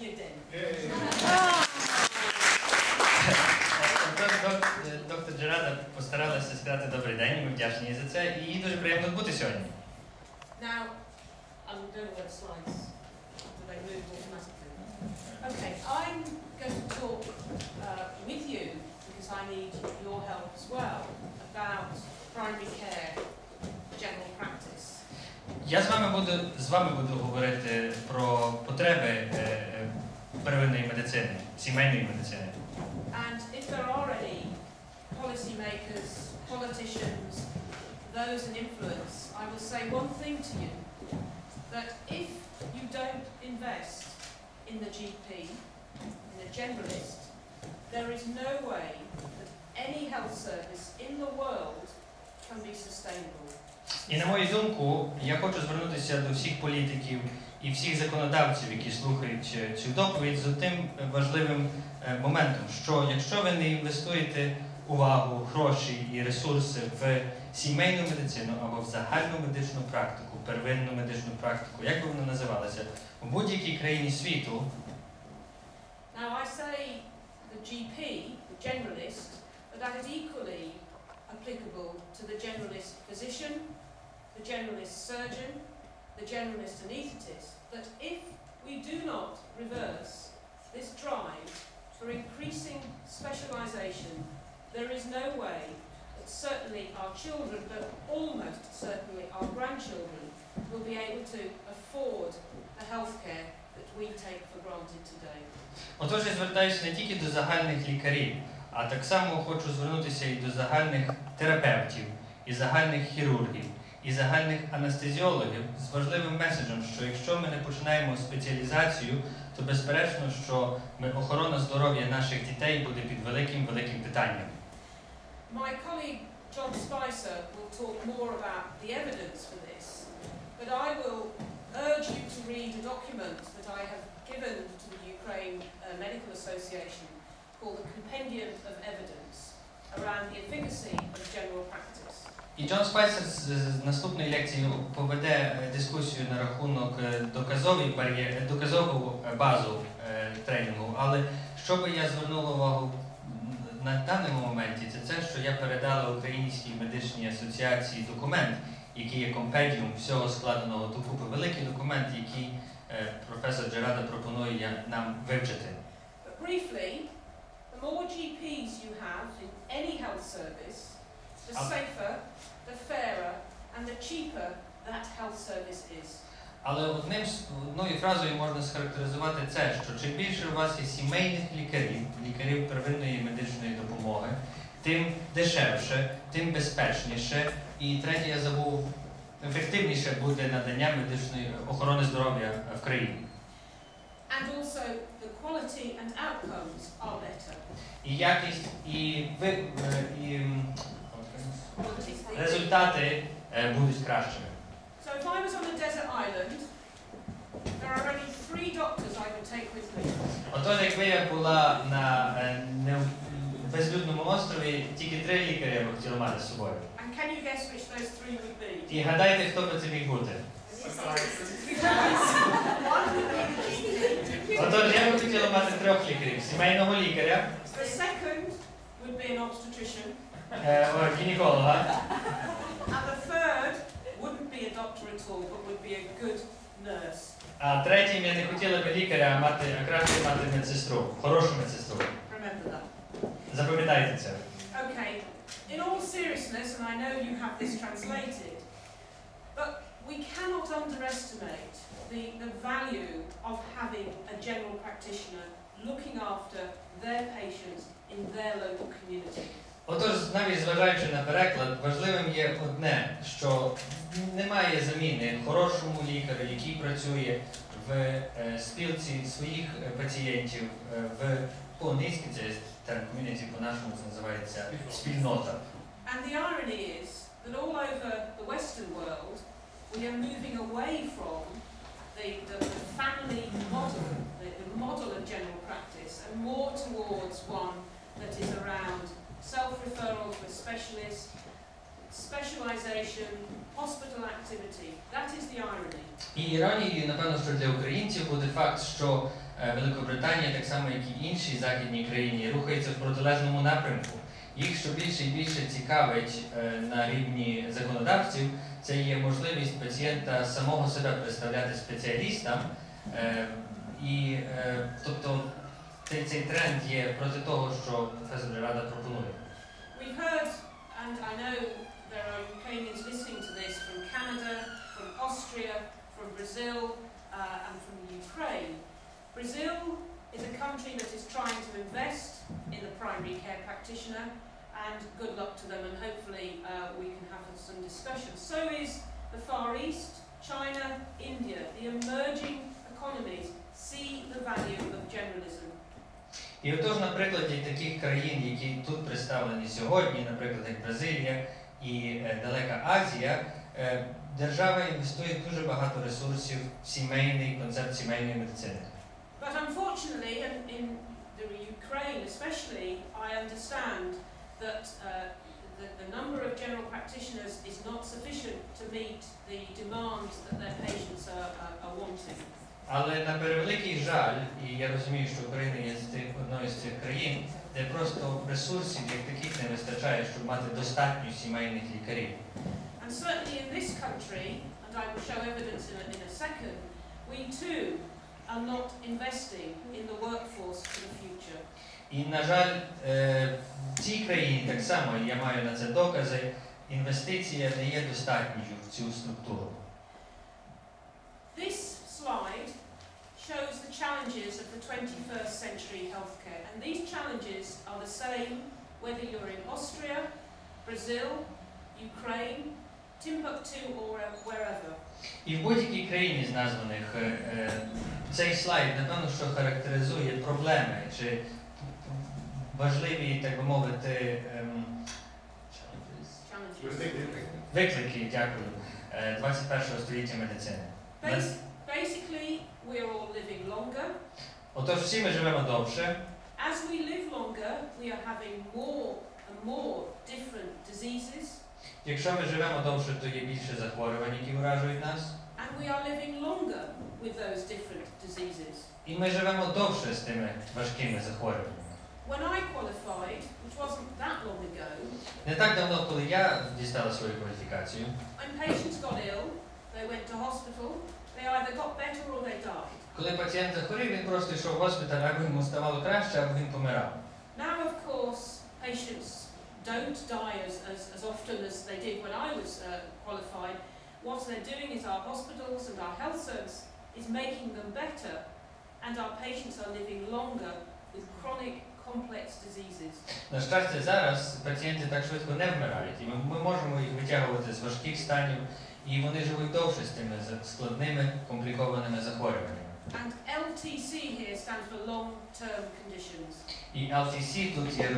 your den. Доктор Джерада постаралася сказати добрий день, ми вдячні їй за це, і їй дуже приємно бути сьогодні. Now, I don't know where the slides, do they move automatically? Okay, I'm going to talk with you, because I need your help as well, about primary care, general practice. Я з вами буду говорити про потреби первинної медицини, сімейної медицини. And if there are any policymakers, politicians, those in influence, I will say one thing to you, that if you don't invest in the GP, in the generalist, there is no way that any health service in the world can be sustainable. І на мою думку, я хочу звернутися до всіх політиків і всіх законодавців, які слухають цю доповідь, з тим важливим моментом, що якщо ви не інвестуєте увагу, гроші і ресурси в сімейну медицину або в загальну медичну практику, первинну медичну практику, як би вона називалася, у будь-якій країні світу. Now I say the GP, the generalist, but that is equally applicable to the generalist physician, the generalist surgeon, the generalist anaesthetist, that if we do not reverse this drive for increasing specialisation, there is no way that certainly our children, but almost certainly our grandchildren, will be able to afford the healthcare that we take for granted today. Отож, я звертаюся не тільки до загальних лікарів, а так само хочу звернутися і до загальних терапевтів, і загальних хірургів, і загальних анестезіологів з важливим меседжем, що якщо ми не починаємо спеціалізацію, то безперечно, що охорона здоров'я наших дітей буде під великим питанням. My colleague John Spicer will talk more about the evidence for this, but I will urge you to read a document that I have given to the Ukraine Medical Association called the Compendium of Evidence around the efficacy of general practice. І Джон Спайсер з наступної лекції поведе дискусію на рахунок доказову базу тренінгу, але що би я звернула увагу на даному моменті, це те, що я передала Українській медичній асоціації документ, який є компендіум всього складеного докупи, великий документ, який професор Джерада пропонує нам вивчити. But briefly, the more GPs you have in any health service, the safer, the fairer and the cheaper that health service is. Але одною фразою можна схарактеризувати це, що чим більше у вас є сімейних лікарів первинної медичної допомоги, тим дешевше, тим безпечніше і третє, я забув, ефективніше буде надання медичної охорони здоров'я в країні. And also the quality and outcomes are better. І якість, і результати будуть кращими. So if I was on a desert island, there are only 3 doctors I could take with me. Отож, якби я була на безлюдному острові, тільки 3 лікаря я б хотіла мати з собою. And can you guess which those 3 would be? І гадайте, хто би це міг бути? Отож, я б хотіла мати 3 лікарів. Сімейного лікаря. The second would be an obstetrician. Гінеколога. And the third wouldn't be a doctor at all, but would be a good nurse. А третім я не хотіла би лікаря, а краще мати медсестру, хорошу медсестру. Remember that. Запам'ятайте це. Okay, in all seriousness, and I know you have this translated, but we cannot underestimate the value of having a general practitioner looking after their patients in their local community. Отож, навіть зважаючи на переклад, важливим є одне, що немає заміни хорошому лікарю, який працює в спілці своїх пацієнтів, по-англійськи це термін community, по-нашому це називається спільнота. And the irony is that all over the Western world, we are moving away from the family model, the model of general practice, and more towards one that is around self-referral to a specialist, specialisation, hospital activity. That is the irony. І іронією, напевно, що для українців буде факт, що Великобританія, так само як і інші західні країни, рухається в протилежному напрямку. Їх що більше і більше цікавить на рівні законодавців, це є можливість пацієнта самого себе представляти спеціалістам. Тобто цей тренд є проти того, що професор Рада пропонує. We've heard, and I know there are Ukrainians listening to this from Canada, from Austria, from Brazil, and from Ukraine. Brazil is a country that is trying to invest in the primary care practitioner, and good luck to them, and hopefully we can have some discussion. So is the Far East, China, India. The emerging economies see the value of generalism. І отож, на прикладі таких країн, які тут представлені сьогодні, наприклад, як Бразилія і Далека Азія, держава інвестує дуже багато ресурсів в сімейний концепт сімейної медицини. But unfortunately, in the Ukraine especially, I understand that the number of general practitioners is not sufficient to meet the demands that their patients are wanting. Але на превеликий жаль, і я розумію, що Україна є одною з цих країн, де просто ресурсів як таких не вистачає, щоб мати достатньо сімейних лікарів. And certainly in this country, and I will show evidence in a second, we too are not investing in the workforce for the future. І, на жаль, в цій країні так само, я маю на це докази, інвестиція не є достатньою в цю структуру. This slide shows the challenges of the 21st century healthcare, and these challenges are the same whether you're in Austria, Brazil, Ukraine, Timbuktu or wherever. І в будь-якій країні з названих цей слайд, напевно, що характеризує проблеми чи важливі, так би мовити, виклики, дякую, 21-го століття медицини. Basically, we're all living longer. Отож, всі ми живемо довше. As we live longer, we are having more and more different diseases. Якщо ми живемо довше, то є більше захворювань, які вражують нас. And we are living longer with those different diseases. І ми живемо довше з тими важкими захворюваннями. When I qualified, which wasn't that long ago, Не так давно, коли я дістала свою кваліфікацію, when patients got ill, they went to hospital, they either got better or they died. коли пацієнт захворів, він просто йшов в госпіталь, або йому ставало краще, або він помирав. Now, of course, patients don't die as often as they did when I was qualified. What they're doing is our hospitals and our health service is making them better, and our patients are living longer with chronic, complex diseases. На щастя, зараз пацієнти так швидко не вмирають, і ми можемо їх витягувати з важких станів, і вони живуть довше з тими складними, комплікованими захворюваннями. And LTC here stands for long-term conditions. І LTC тут є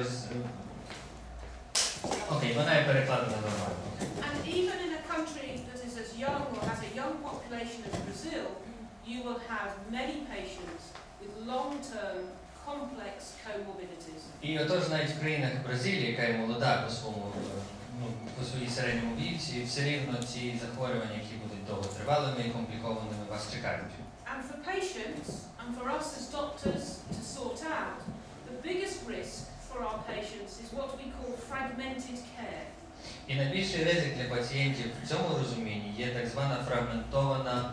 Окей, вона є перекладена нормально. And even in a country that is as young or has a young population as Brazil, you will have many patients with long-term complex comorbidities. І отож навіть в країнах Бразилії, яка є молода по своїй середньому віці, все рівно ці захворювання, які будуть довготривалими і комплікованими, вас чекають. And for patients, and for us as doctors to sort out, the biggest risk for our patients is what we call fragmented care. І найбільший ризик для пацієнтів в цьому розумінні є так звана фрагментоване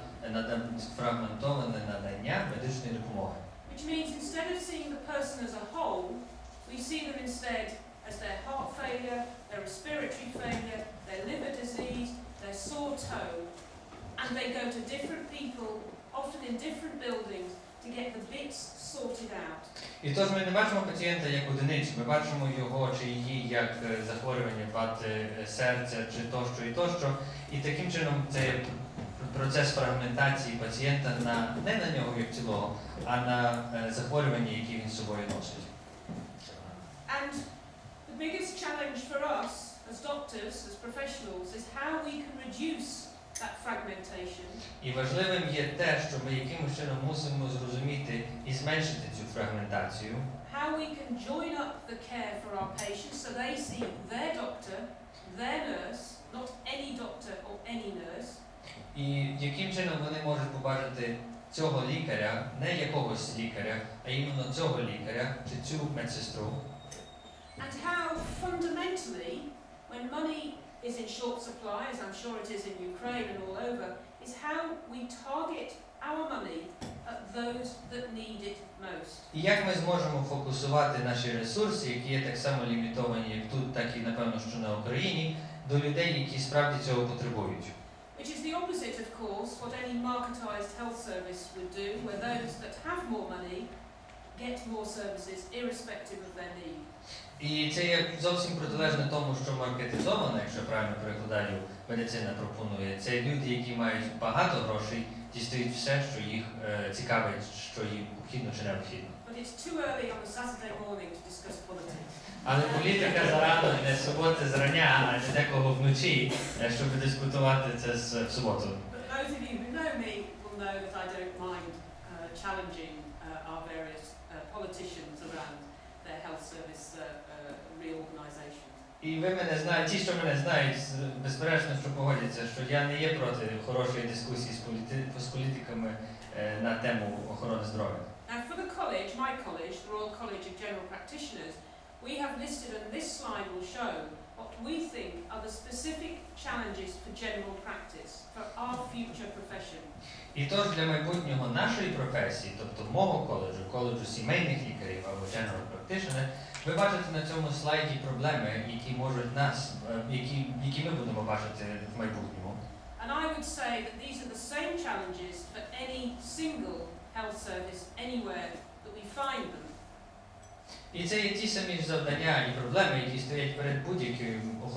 надання медичної допомоги. Which means instead of seeing the person as a whole, we see them instead as their heart failure, their respiratory failure, their liver disease, their sore toe, and they go to different people, often in different buildings, to get the bits sorted out. І тож ми не бачимо пацієнта як одиницю, ми бачимо його чи її як захворювання вади серця чи тощо і тощо. І таким чином це процес фрагментації пацієнта не на нього як цілого, а на захворювання, які він з собою носить. And the biggest challenge for us as doctors, as professionals, is how we can reduce that fragmentation. І важливим є те, що ми якимось чином мусимо зрозуміти і зменшити цю фрагментацію. How we can join up the care for our patients so they see their doctor, their nurse, not any doctor or any nurse. І яким чином вони можуть побачити цього лікаря, не якогось лікаря, а іменно цього лікаря чи цю медсестру. And how fundamentally, when money is in short supply, as I'm sure it is in Ukraine and all over, is how we target our money at those that need it most. І як ми зможемо фокусувати наші ресурси, які є так само лімітовані, як тут, так і, напевно, що на Україні, до людей, які справді цього потребують. Which is the opposite, of course, what any marketized health service would do, where those that have more money get more services irrespective of their need. І це є зовсім протилежне тому, що маркетизована, якщо правильно перекладаю, медицина пропонує. Це люди, які мають багато грошей, дістають все, що їх цікавить, що їм необхідно чи необхідно. But it's too early on a Saturday morning to discuss politics. Але політика зарано не суботи зрання, а не декого вночі, щоб дискутувати це в суботу. But those of you who know me will know that I don't mind challenging our various politicians around their health service reorganisations. І ви мене знаєте, ті, що мене знають, безперечно, що погодяться, що я не є проти хорошої дискусії з політиками на тему охорони здоров'я. Now for the college, my college, the Royal College of General Practitioners, we have listed, and this slide will show, what we think are the specific challenges for general practice, for our future profession. І тож для майбутнього нашої професії, тобто мого коледжу, коледжу сімейних лікарів або General Practitioner, ви бачите на цьому слайді проблеми, які можуть нас, які ми будемо бачити в майбутньому. And I would say that these are the same challenges for any single health service anywhere that we find them. І це є ті самі ж завдання і проблеми, які стоять перед будь-якою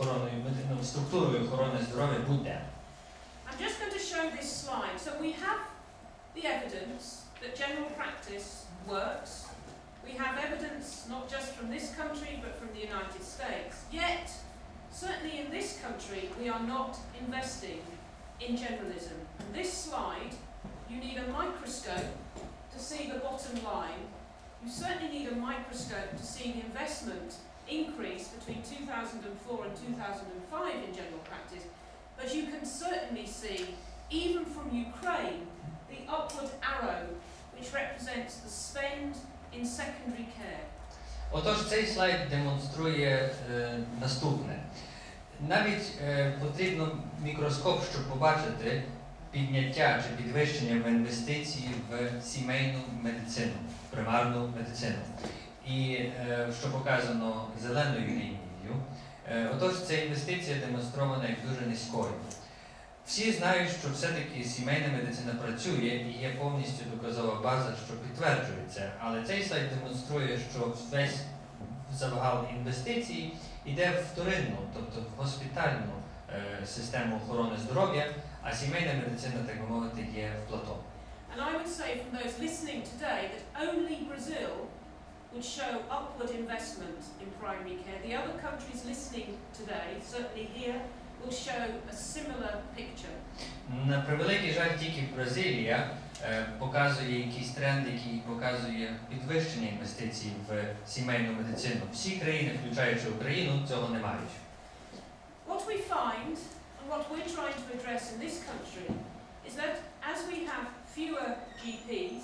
структурою охорони здоров'я будь-де. I'm just going to show this slide. So we have the evidence that general practice works. We have evidence not just from this country but from the United States. Yet, certainly in this country, we are not investing in generalism. And this slide, you need a microscope to see the bottom line. You certainly need a microscope to see the investment increase between 2004 and 2005 in general practice. But you can certainly see, even from Ukraine, the upward arrow which represents the spend in secondary care. Отож, цей слайд демонструє наступне. Навіть потрібно мікроскоп, щоб побачити підняття чи підвищення в інвестиції в сімейну медицину, примарну медицину. І що показано зеленою лінією, отож, ця інвестиція демонстрована як дуже низькою. Всі знають, що все-таки сімейна медицина працює і є повністю доказова база, що підтверджує це. Але цей слайд демонструє, що весь загал інвестицій йде в вторинну, тобто в госпітальну систему охорони здоров'я, а сімейна медицина, так би мовити, є в плато. And I would say from those listening today that only Brazil would show upward investment in primary care. The other countries listening today, certainly here, will show a similar picture. На превеликий жаль, тільки Бразилія показує якийсь тренд, який показує підвищення інвестицій в сімейну медицину. Всі країни, включаючи Україну, цього не мають. What we find and what we're trying to address in this country is that as we have fewer GPs,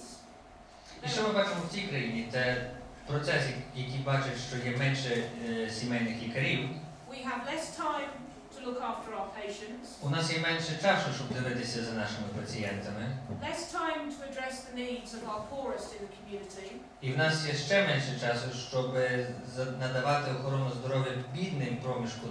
І що ми бачимо в цій країні? Це процес, який бачить, що є менше сімейних лікарів. we have less time to look after our patients, У нас є менше часу, щоб дивитися за нашими пацієнтами. less time to address the needs of our poorest in the community, І в нас є ще менше часу, щоб надавати охорону здоров'я бідним проміжку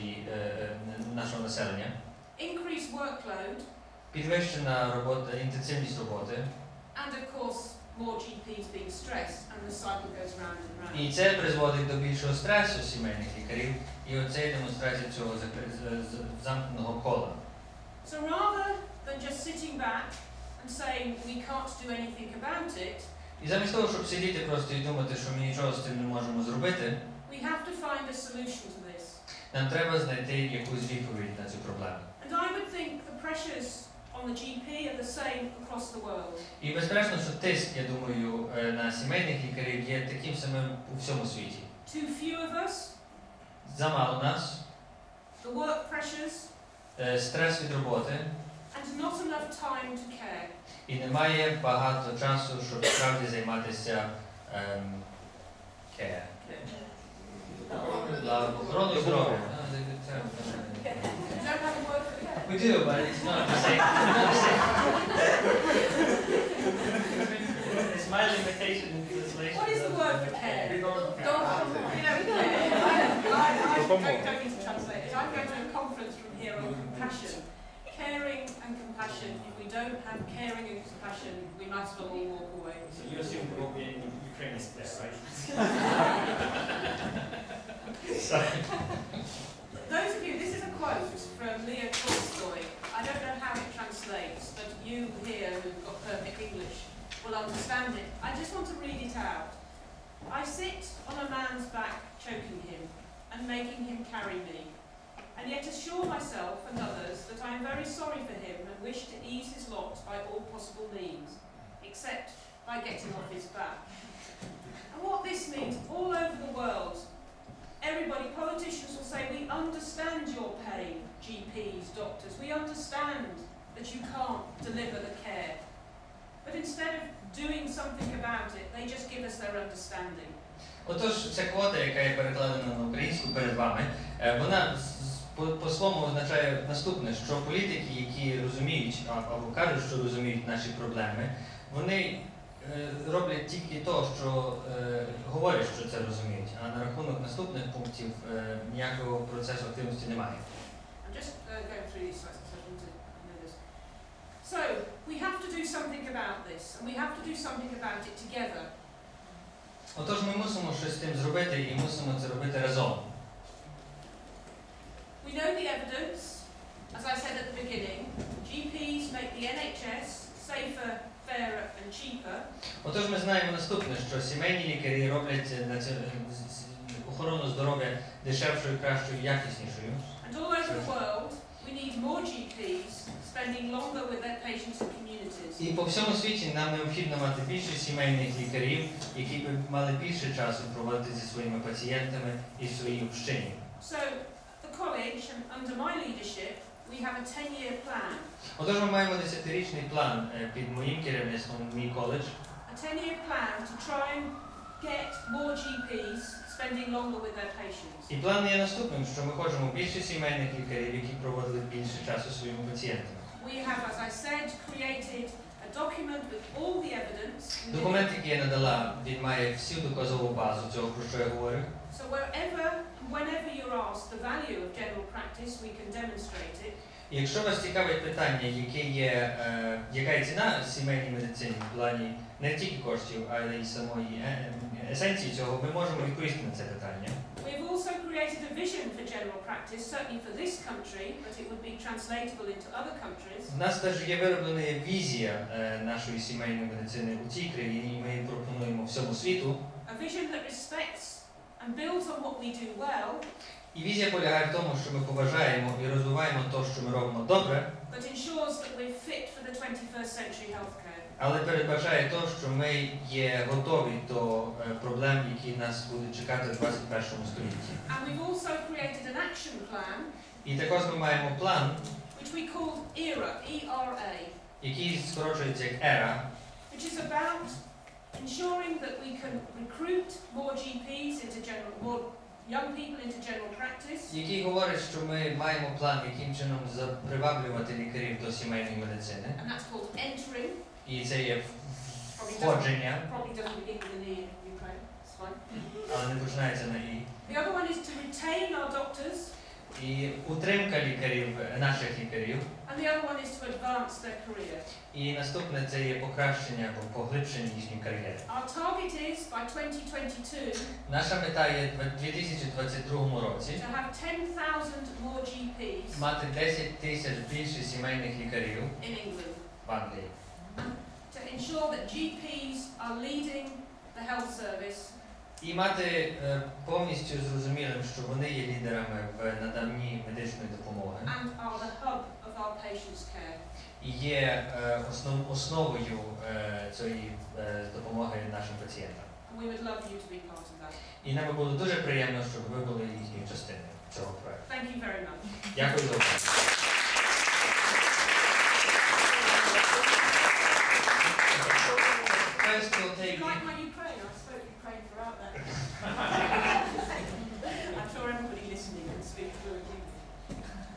нашого населення. increased workload, Підвищена робота, інтенсивність роботи. and of course more GPs being stressed, and the cycle goes round and round. І це призводить до більшого стресу сімейних лікарів. І оце є демонстрація цього замкненого кола. So rather than just sitting back and saying we can't do anything about it, І замість того, щоб сидіти просто і думати, що ми нічого з цим не можемо зробити, we have to find a solution to this. нам треба знайти якусь відповідь на цю проблему. And I would think the pressures on the GP are the same across the world. І безперечно, що тиск, я думаю, на сімейних лікарів є таким самим у всьому світі. Too few of us, Замало нас, the work pressures, стрес від роботи, and not enough time to care. І немає багато часу, щоб справді займатися care. Охорону здоров'я. You don't have a word for care. We do, but it's not the same. It's my limitation in translation. What is the word for care? You know, care. I don't need to translate it. I'm going to a conference from here on compassion. Caring and compassion. If we don't have caring and compassion, we might as well all walk away. So you assume there won't be any Ukrainians there, right? Sorry. Those of you, this is a quote from Leo Tolstoy. I don't know how it translates, but you here who've got perfect English will understand it. I just want to read it out. I sit on a man's back, choking him and making him carry me, and yet assure myself and others that I am very sorry for him and wish to ease his lot by all possible means, except by getting off his back. And what this means all over the world, everybody, politicians will say, we understand your pain, GPs, doctors, we understand that you can't deliver the care. But instead of doing something about it, they just give us their understanding. Отож, ця квота, яка є перекладена на українську перед вами, вона по-своєму означає наступне, що політики, які розуміють, або кажуть, що розуміють наші проблеми, вони роблять тільки то, що говорять, що це розуміють, а на рахунок наступних пунктів ніякого процесу активності немає. I'm just going through these slides because I want to know this. So, we have to do something about this, and we have to do something about it together. Отож, ми мусимо щось з тим зробити і мусимо це робити разом. We know the evidence, as I said at the beginning, GPs make the NHS safer, fairer and cheaper. Отож, ми знаємо наступне, що сімейні лікарі роблять охорону здоров'я дешевшою, кращою, якіснішою. And all over the world, we need more GPs spending longer with their patients and communities. І по всьому світі нам необхідно мати більше сімейних лікарів, які б мали більше часу проводити зі своїми пацієнтами і в своїй общині. So, at the college and under my leadership, we have a 10-year plan. Отож, ми маємо 10-річний план під моїм керівництвом, мій коледж. A 10-year plan to try and get more GPs spending longer with their patients. І план є наступним, що ми хочемо більше сімейних лікарів, які проводили більше часу зі своїми пацієнтами. We have, as I said, created a document with all the evidence. Документ, який я надала, він має всю доказову базу цього, про що я говорю. So wherever, whenever you're asked the value of general practice, we can demonstrate it. І якщо вас цікавить питання, яка є ціна сімейній медицині в плані не тільки коштів, але й самої есенції цього, ми можемо відповісти на це питання. We've also created a vision for general practice, certainly for this country, but it would be translatable into other countries. У нас теж є вироблена візія нашої сімейної медицини у цій країні, і ми її пропонуємо всьому світу. A vision that respects and builds on what we do well. І візія полягає в тому, що ми поважаємо і розвиваємо те, що ми робимо добре, But ensures that we're fit for the 21st century healthcare. але передбачає те, що ми є готові до проблем, які нас будуть чекати в 21 столітті. And we've also created an action plan. І також ми маємо план, Which we called ERA, E-R-A. Який скорочується як ERA, Which is about ensuring that we can recruit more GPs into more young people into general practice. Який говорить, що ми маємо план, яким чином приваблювати лікарів до сімейної медицини. And that's called entering. І це є входження. Probably doesn't begin with an E in Ukraine. It's fine. Але не починається на І. The other one is to retain our doctors. І утримка лікарів, наших лікарів. And the other one is to advance their career. І наступне це є покращення або поглибшення їхньої кар'єри. Our target is by 2022. Наша мета є в 2022 році To have 10,000 more GPs. Мати 10 тисяч більше сімейних лікарів in England. в Англії. To ensure that GPs are leading the health service. І мати повністю зрозумілим, що вони є лідерами в наданні медичної допомоги. And are the hub of our patients' care. І є основою цієї допомоги нашим пацієнтам. And we would love you to be part of that. І нам було дуже приємно, щоб ви були їхньою частиною цього проекту. Thank you very much. Дякую за увагу.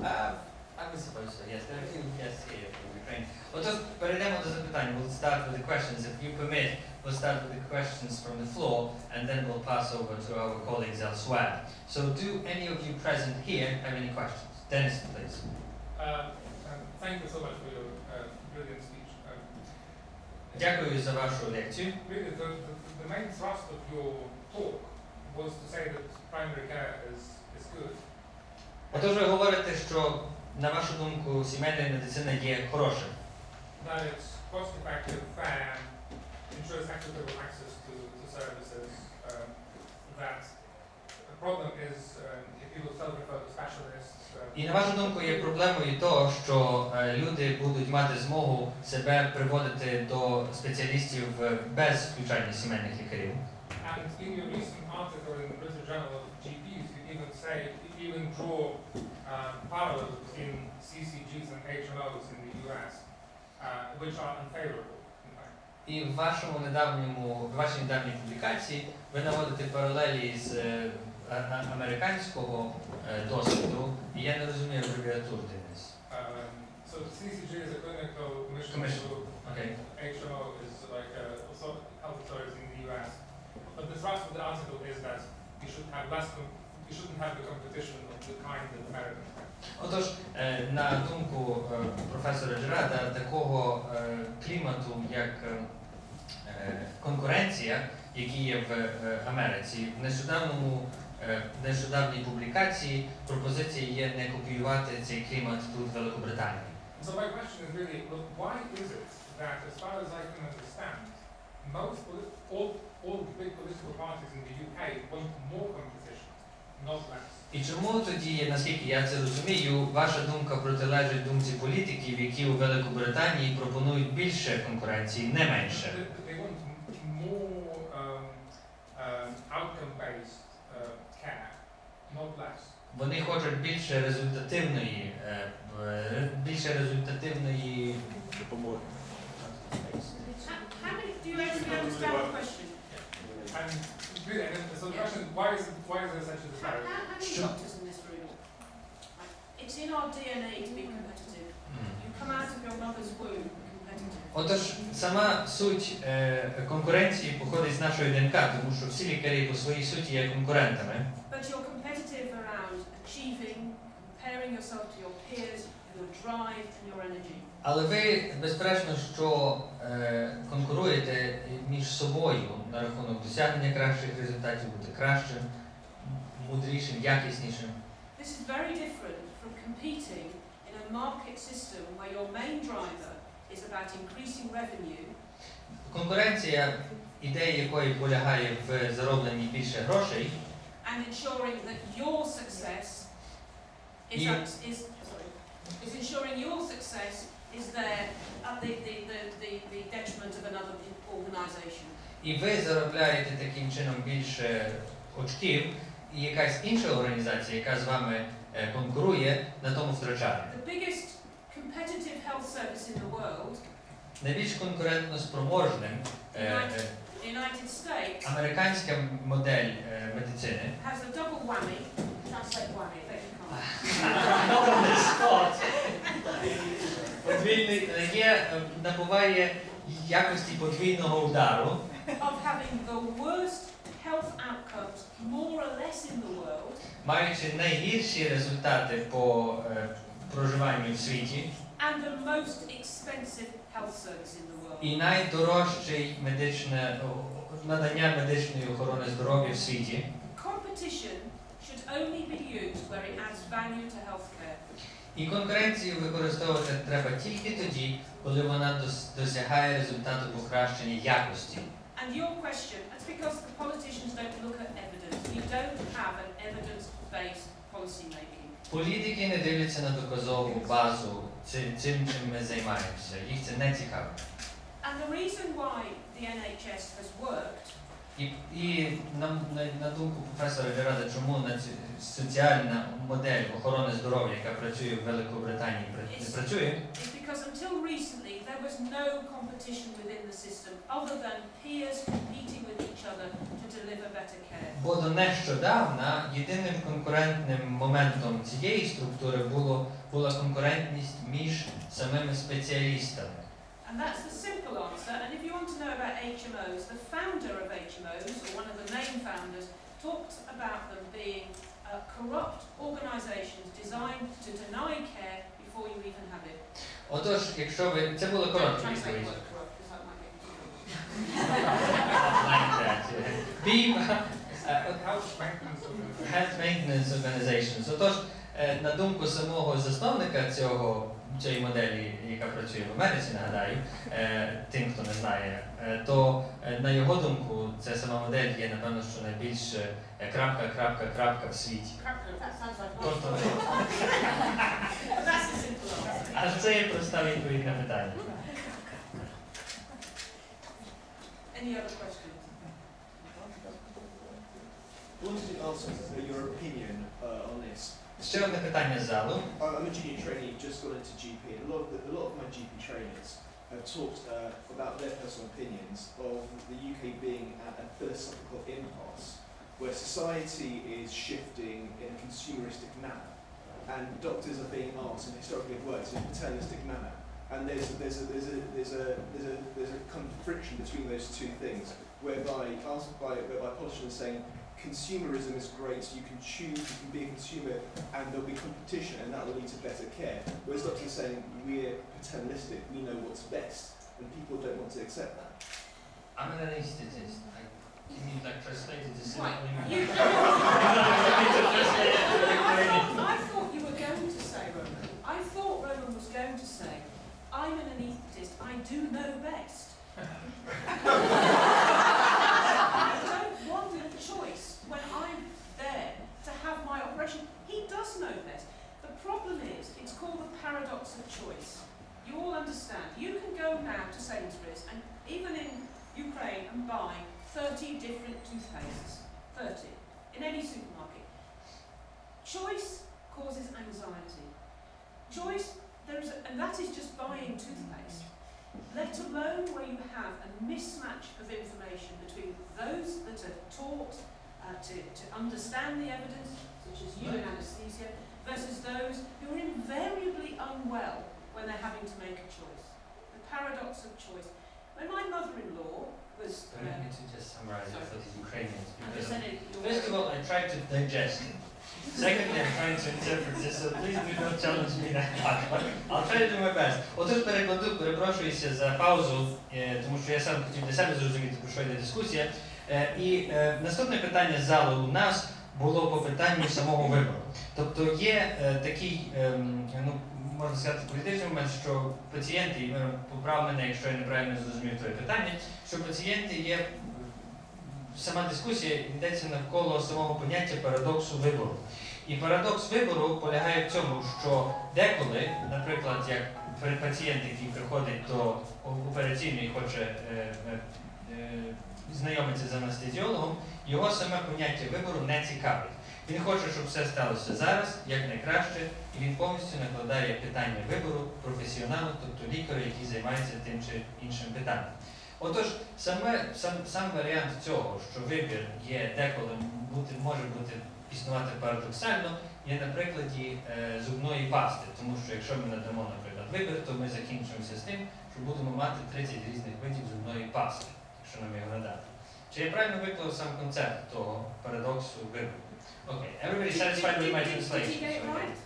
I would suppose so, yes. There are a few guests here from Ukraine. Отож, перейдемо до запитань. We'll start with the questions. If you permit, we'll start with the questions from the floor, and then we'll pass over to our colleagues elsewhere. So do any of you present here have any questions? Dennis, please. Thank you so much for your brilliant speech. Дякую за вашу лекцію. Really, the main thrust of your talk was to say that primary care is good. Отож, ви говорите, що, на вашу думку, сімейна медицина є хорошим. That it's cost-effective, fair, ensures equitable access to services. That the problem is if people self-refer to specialists. І на вашу думку, є проблемою того, що люди будуть мати змогу себе приводити до спеціалістів без включання сімейних лікарів. And in your recent article in the British Journal of GPs, you even draw parallels between CCGs and HMOs in the US, which are unfavorable, in fact. І в вашій недавній публікації ви наводите паралелі з американського досвіду, і я не розумію абревіатур Денис. So CCG is a clinical commission group. Okay. HMO is like health authorities in the US. But the thrust of the article is that you shouldn't have the competition of the kind that Americans have. Отож, на думку професора Джерада, такого клімату, як конкуренція, який є в Америці, в нещодавній публікації пропозиція є не копіювати цей клімат тут в Великобританії. So my question is really, why is it that, as far as I can understand, all the big political parties in the UK want more competition, not less? І чому тоді, наскільки я це розумію, ваша думка протилежить думці політиків, які у Великобританії пропонують більше конкуренції, не менше? They want more outcome-based care, not less. Вони хочуть більше результативної допомоги. Do you actually understand the question? And really, so the question is, why is there such a disparity? How many doctors in this room? It's in our DNA to be competitive. You come out of your mother's womb competitive. Отож, сама суть конкуренції походить з нашої ДНК, тому що всі лікарі по своїй суті є конкурентами. But you're competitive around achieving, comparing yourself to your peers, your drive and your energy. Але ви, безперечно, що конкуруєте між собою на рахунок досягнення кращих результатів, бути кращим, мудрішим, якіснішим. This is very different from competing in a market system where your main driver is about increasing revenue. Конкуренція, ідея якої полягає в заробленні більше грошей, and ensuring that your success is ensuring your success is there at the detriment of another organisation. І ви заробляєте таким чином більше очків, і якась інша організація, яка з вами конкурує, на тому втрачає. The biggest competitive health service in the world, найбільш конкурентно спроможним United States, американська модель медицини has a double whammy. Translate whammy, I beg your pardon. набуває якості подвійного удару, of having the worst health outcomes more or less in the world, маючи найгірші результати по проживанню в світі, and the most expensive health service in the world. І найдорожчий надання медичної охорони здоров'я в світі. Competition should only be used where it adds value to healthcare. І конкуренцію використовувати треба тільки тоді, коли вона досягає результату покращення якості. And your question, that's because the politicians don't look at evidence. We don't have an evidence-based policy making. Політики не дивляться на доказову базу чим ми займаємося. Їх це не цікаво. And the reason why the NHS has worked І на думку професора Джерада, чому соціальна модель охорони здоров'я, яка працює в Великобританії, не працює? It's because until recently there was no competition within the system other than peers competing with each other to deliver better care. Бо до нещодавна єдиним конкурентним моментом цієї структури була конкурентність між самими спеціалістами. And that's the simple answer. And if you want to know about HMOs, the founder of HMOs, or one of the main founders, talked about them being corrupt organisations designed to deny care before you even have it. Отож, якщо ви... Це було коротке відповідь. Health Maintenance Organizations. Отож, на думку самого засновника цієї моделі, яка працює в Америці, нагадаю, тим, хто не знає, то на його думку, ця сама модель є, напевно, що найбільш крапка в світі. А це є проста відповідь на питання. Any other questions? I wanted to ask your opinion on this. Ще одне питання з залу. I'm a junior trainee, just got into GP, and a lot of my GP trainers have talked about their personal opinions of the UK being at a philosophical impasse, where society is shifting in a consumeristic manner, and doctors are being asked, and historically it works, in a paternalistic manner. And there's a kind of friction between those two things, whereby politicians are saying consumerism is great, you can choose, you can be a consumer, and there'll be competition, and that will lead to better care. Whereas doctors are saying we're paternalistic, we know what's best, and people don't want to accept that. I'm an anaesthetist. Can you translate it to Right. I thought you were going to say, Roman. I thought Roman was going to say, I'm an anaesthetist, I do know best. I don't want a choice when I'm there to have my operation. He does know best. The problem is, it's called the paradox of choice. You all understand. You can go now to Sainsbury's and even in Ukraine and buy 30 different toothpastes. 30. In any supermarket. Choice causes anxiety. Choice, and that is just buying toothpaste. Let alone where you have a mismatch of information between those that are taught to understand the evidence, such as you in anaesthesia, versus those who are invariably unwell when they're having to make a choice. The paradox of choice. When my mother-in-law was... Let me just summarize it for the Ukrainians. Because First of all, I tried to digest it. Secondly, I'm trying to interpret this, so please do not challenge me that much, but I'll try to do my best. Отож, перепрошуюся за паузу, тому що я сам хотів для себе зрозуміти, про що йде дискусія. І наступне питання з залу у нас було по питанню самого вибору. Тобто є такий, можна сказати, політичний момент, що пацієнти, і поправ мене, якщо я неправильно зрозумів твоє питання, що пацієнти є, сама дискусія йдеться навколо самого поняття парадоксу вибору. І парадокс вибору полягає в цьому, що деколи, наприклад, як пацієнт, який приходить до операційної і хоче знайомитися з анестезіологом, його саме поняття вибору не цікавить. Він хоче, щоб все сталося зараз, як найкраще, і він повністю накладає питання вибору професіоналу, тобто лікарю, який займається тим чи іншим питанням. Отож, сам варіант цього, що вибір є деколи, може існувати парадоксально, є на прикладі зубної пасти. Тому що якщо ми надамо, наприклад, вибір, то ми закінчимося з тим, що будемо мати 30 різних видів зубної пасти, якщо нам його надати. Чи я правильно виклав сам концепт того парадоксу вибору? Okay, everybody satisfied with my translation? Did you get it right?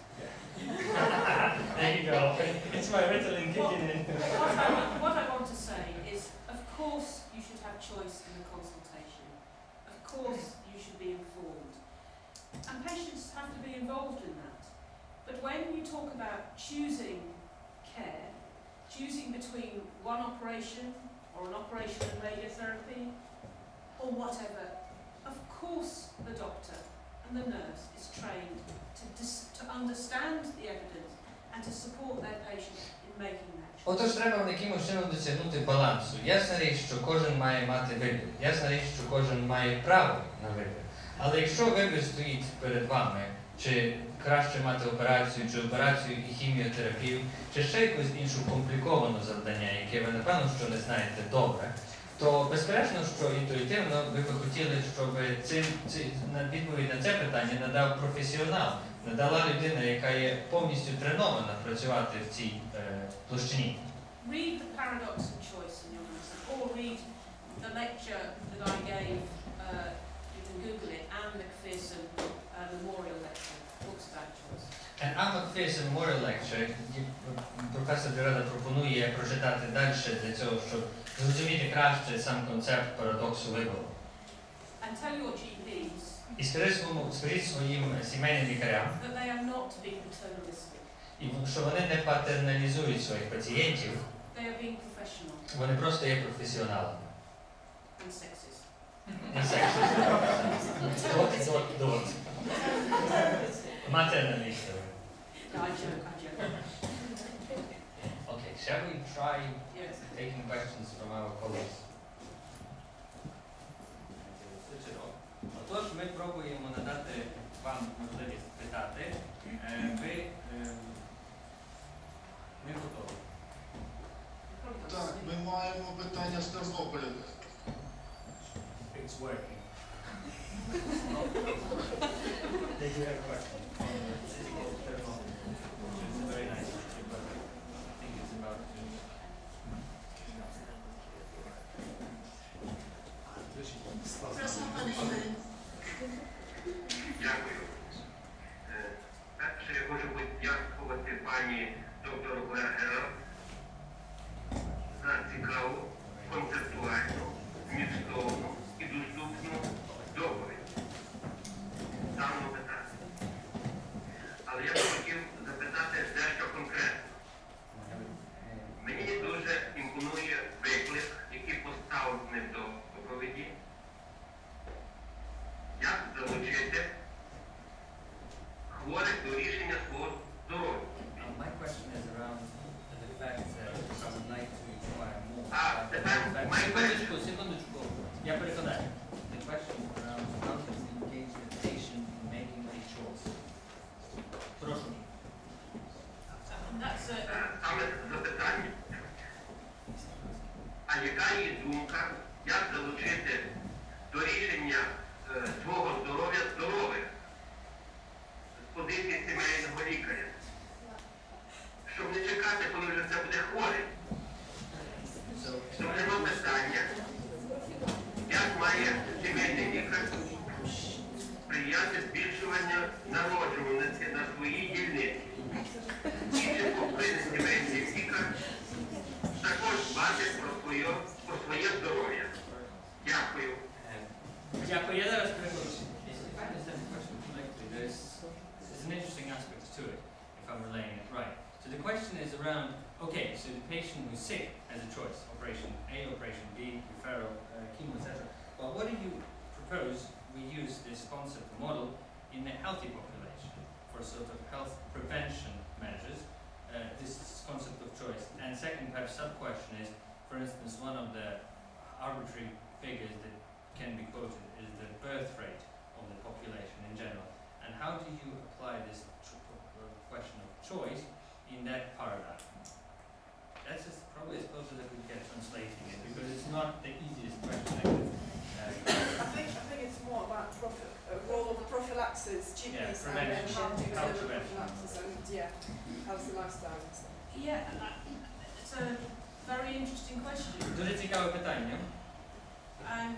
There you go. It's my Ritalin kicking in. What I want to say is, of course you should have choice in the consultation. Of course you should be informed. And patients have to be involved in that. But when you talk about choosing care, choosing between one operation or an operation and radiotherapy, or whatever, of course the doctor and the nurse is trained to understand the evidence and to support their patient in making that choice. Отож, треба якимось чином досягнути балансу. Ясна річ, що кожен має мати вибір. Ясна річ, що кожен має право на вибір. Але якщо вибір стоїть перед вами, чи краще мати операцію, чи операцію і хіміотерапію, чи ще якусь іншу компліковану завдання, яке ви, напевно, що не знаєте добре, то безперечно, що інтуїтивно ви б хотіли, щоб відповідь на це питання надав професіонал, надала людина, яка є повністю тренована працювати в цій площині. Read the paradox of choice in your answer, or read the lecture that I gave, you can Google it, Anne McPherson Memorial Lecture, talks about choice. And Anne McPherson Memorial Lecture, професор Дерада пропонує прочитати далі для цього, щоб зрозуміти краще сам концепт парадоксу вибору. And tell your GPs І скажіть своїм сімейним лікарям, that they are not being paternalistic, що вони не патерналізують своїх пацієнтів, they are being professional вони просто є професіоналами. and sexist. І сексистами. Дот. Матерналістами. No, I joke. Okay, shall we try Yes. taking questions from our colleagues? Отож, ми пробуємо надати вам можливість питати. Ми готові. Так, ми маємо питання з Тернополя. It's working. They do have a question. It's a very nice question, but I think it's about to... Дякую. Перше, я хочу подякувати пані доктору Бергеру за цікаву, концептуальну, змістовну і доступну доповідь даного питання. Але я б хотів запитати дещо конкретно. Мені дуже імпонує виклик, який поставлений до доповіді. Як залучити хворих до рішення свого здоров'я? My question is around the fact that I would like to inquire more. Секундочку. Я перекладаю. The question is around how to engage the patient in making a choice. Прошу. That's Саме запитання. А яка є думка, як залучити до рішення свого здоров'я здорових з позиції сімейного лікаря? Щоб не чекати, коли вже це буде хворий. Тому питання, як має сімейний лікар сприяти збільшуванню народжуваності на своїй дільниці? І чи повинен сімейний лікар також дбати про своє здоров'я? Дякую. Дякую. Я зараз перекладу. If I understand the question correctly, there's an interesting aspect to it, if I'm relaying it right. So the question is around, okay, so the patient who's sick has a choice, operation A, operation B, referral, chemo, etc. Well, what do you propose we use this concept model in a healthy population for sort of health prevention measures, this concept of choice? And second, perhaps sub-question is, for instance, one of the arbitrary figures that can be quoted is the birth rate of the population in general. And how do you apply this question of choice in that paradigm? That's just probably as close as I could get translating it, because it's not the easiest question I could I think it's more about role of prophylaxis, GPs, Yeah, and then prevention, how to health deliver prevention. prophylaxis and how's the lifestyle and stuff. Yeah, it's a very interesting question. Дуже цікаве питання. And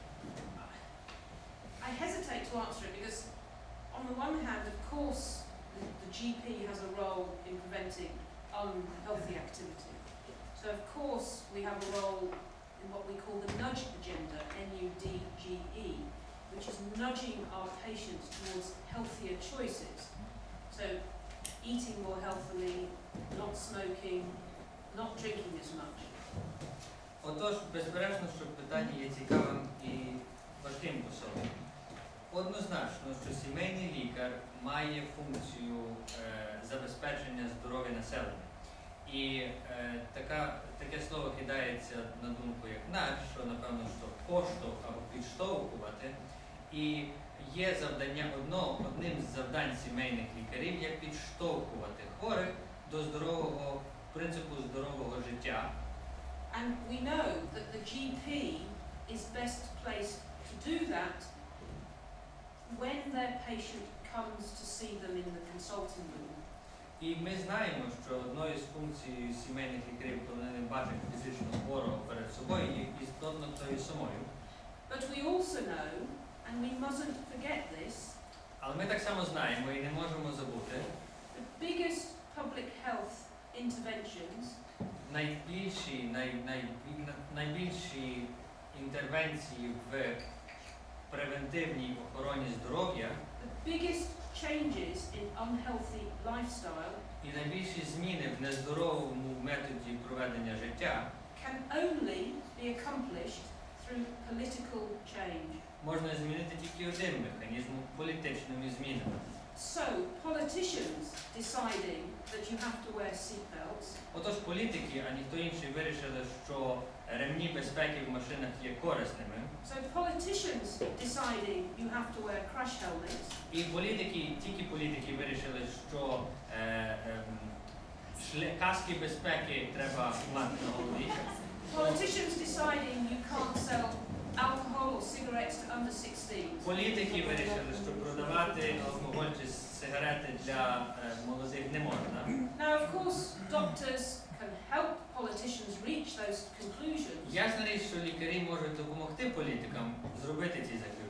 I hesitate to answer it because, on the one hand, of course, the GP has a role in preventing unhealthy activity. So, of course, we have a role in what we call the nudge agenda, N-U-D-G-E, which is nudging our patients towards healthier choices. So, eating more healthily, not smoking, not drinking as much. Отож, безперечно, що питання є цікавим і важким по собі. Однозначно, що сімейний лікар має функцію забезпечення здоров'я населення. І таке слово кидається на думку як наш, що напевно, що поштовх або підштовхувати. І є одним з завдань сімейних лікарів є підштовхувати хворих до здорового принципу здорового життя. And we know that the GP is best placed to do that when their patient comes to see them in the consulting room. І ми знаємо, що одною з функцій сімейних лікарів, коли вони бачать фізично хворого перед собою, є істотно тою самою. But we also know, and we mustn't forget this, Але ми так само знаємо і не можемо забути, the biggest public health interventions найбільші інтервенції в превентивній охороні здоров'я the biggest changes in unhealthy lifestyle і найбільші зміни в нездоровому методі проведення життя can only be accomplished through political change. можна змінити тільки один механізм – політичними змінами. So, politicians deciding that you have to wear seatbelts, Отож, політики, а ніхто інший, вирішили, що ремні безпеки в машинах є корисними. so politicians deciding you have to wear crash helmets, І тільки політики вирішили, що каски безпеки треба мати на голові. politicians deciding you can't sell alcohol or cigarettes to under 16s. Політики вирішили, що продавати алкоголь чи сигарети для молодих не можна. Now, of course, doctors can help politicians reach those conclusions, Ясна річ, що лікарі можуть допомогти політикам зробити ці заключення.